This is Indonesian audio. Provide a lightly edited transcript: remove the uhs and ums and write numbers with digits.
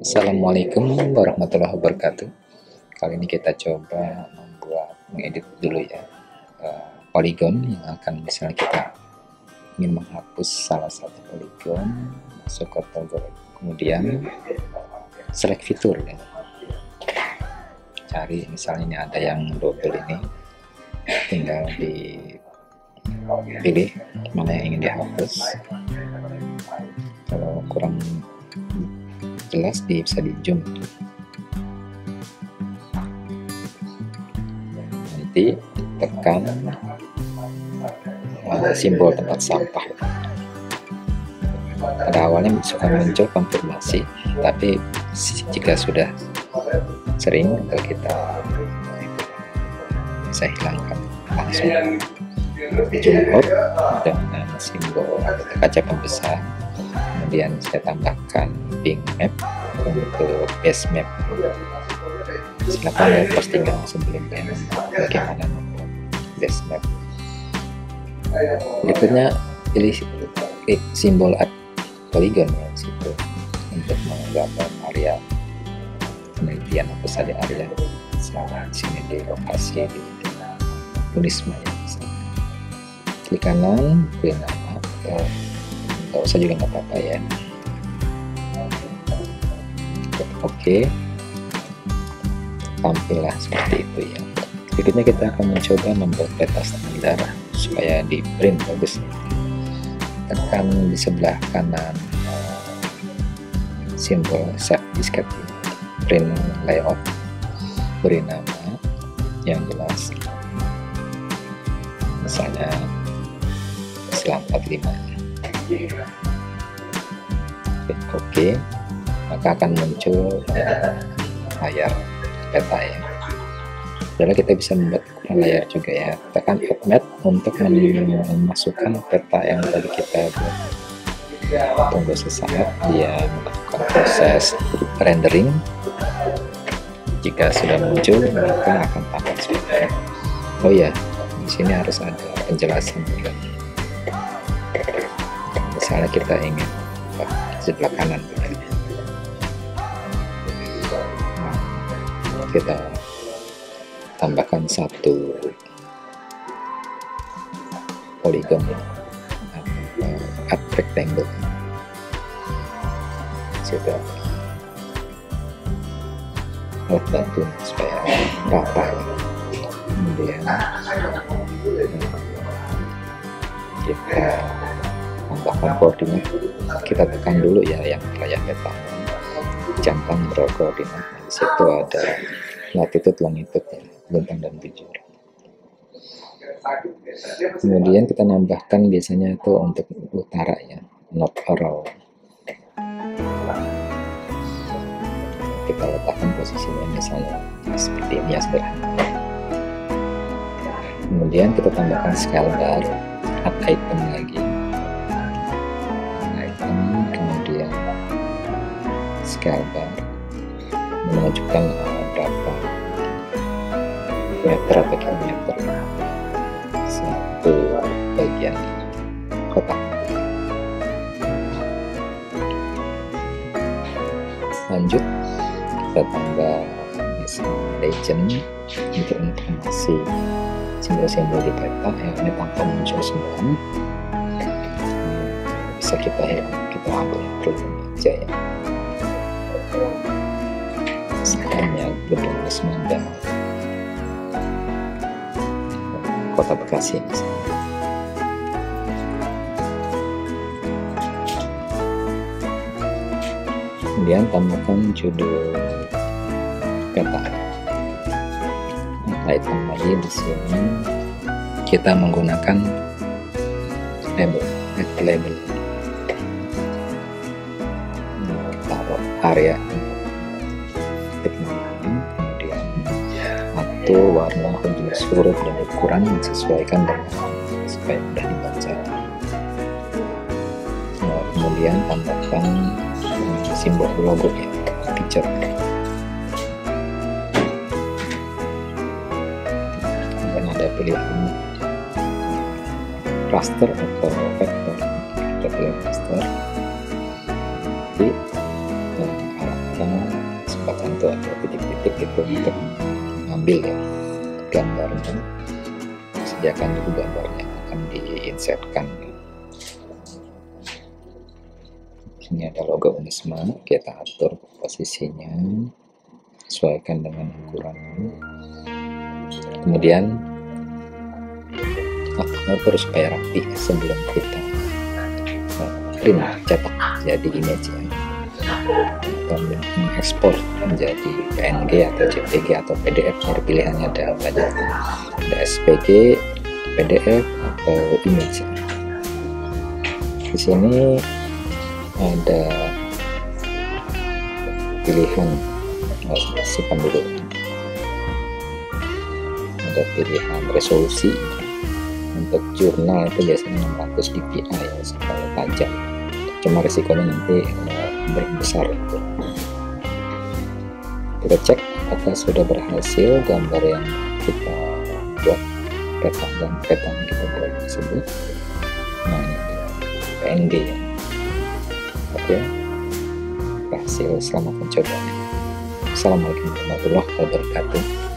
Assalamualaikum warahmatullahi wabarakatuh. Kali ini kita coba mengedit dulu ya polygon yang akan misalnya kita ingin menghapus salah satu polygon, masuk ke toggle, kemudian select fitur ya. Cari misalnya ini ada yang double ini, tinggal dipilih mana yang ingin dihapus. Kalau kurang jelas bisa di zoom, nanti tekan simbol tempat sampah. Pada awalnya suka muncul konfirmasi, tapi jika sudah sering kita bisa hilangkan langsung. Zoom out dengan simbol kaca pembesar, kemudian saya tambahkan ping map untuk base map. Silakan lihat postingan sebelumnya bagaimana membuat base map. Berikutnya pilih klik simbol polygon ya situ untuk menggambar area penelitian apa saja area selama di sini di lokasi di Unisma ya. Klik kanan, pilih nama, nggak usah juga nggak apa-apa ya. Oke, tampillah seperti itu ya. Berikutnya kita akan mencoba membuat peta standar supaya di print bagus. Tekan di sebelah kanan simbol save diskette, print layout, beri nama yang jelas, misalnya Islam 45. Oke, maka akan muncul layar peta ya. Lalu kita bisa membuat layar juga ya. Tekan format untuk memasukkan peta yang tadi kita buat. Tunggu sesaat dia melakukan proses rendering. Jika sudah muncul, maka akan tampak seperti ini. Oh ya, di sini harus ada penjelasan juga. Misalnya kita ingin sebelah kanan, kita tambahkan satu polygon add rectangle sudah alat bantu supaya rata. Kemudian kita tambahkan koordinat, kita tekan dulu ya yang layar peta, centang berkoordinat. Di situ ada latitude, longitude ya, bentang dan bujur. Kemudian kita nambahkan biasanya itu untuk utara ya, not around. Kita letakkan posisinya misalnya seperti ini ya, sederhana. Kemudian kita tambahkan scale bar, add item lagi, item, kemudian scale bar, menunjukkan berapa meter atau kilometer satu bagian kotak. Lanjut kita tambah legend untuk informasi simbol-simbol di peta yang ini tanpa muncul semua. Bisa kita kita ambil yang aja ya, misalnya gedung Wisma dan Kota Bekasi misalnya. Kemudian tambahkan judul peta. Item lagi di sini kita menggunakan label, taruh area kemudian atau warna, jenis huruf dan ukuran disesuaikan dengan supaya mudah dibaca. Kemudian tambahkan simbol logo ya, picture. Dan ada pilihan raster atau vektor. Kita pilih raster. Nanti karena kesempatan itu ada titik-titik itu untuk mengambil ya gambarnya, sediakan dulu gambarnya akan diinsertkan. Ini ada logo Unisma, kita atur posisinya sesuaikan dengan ukurannya. Kemudian atur supaya rapi sebelum kita print, cetak jadi image ya, atau mengekspor menjadi PNG atau JPG atau PDF. Jadi pilihannya ada banyak, ada SPG, PDF atau image. Di sini ada pilihan, simpan dulu, ada pilihan resolusi. Untuk jurnal itu biasanya 600 dpi ya, sekali tajam, cuma resikonya nanti besar gitu. Kita cek apakah sudah berhasil gambar yang kita buat, peta dan peta yang kita buat tersebut. Nah ini ada PNG ya. Oke, berhasil. Selamat mencoba. Assalamualaikum warahmatullahi wabarakatuh.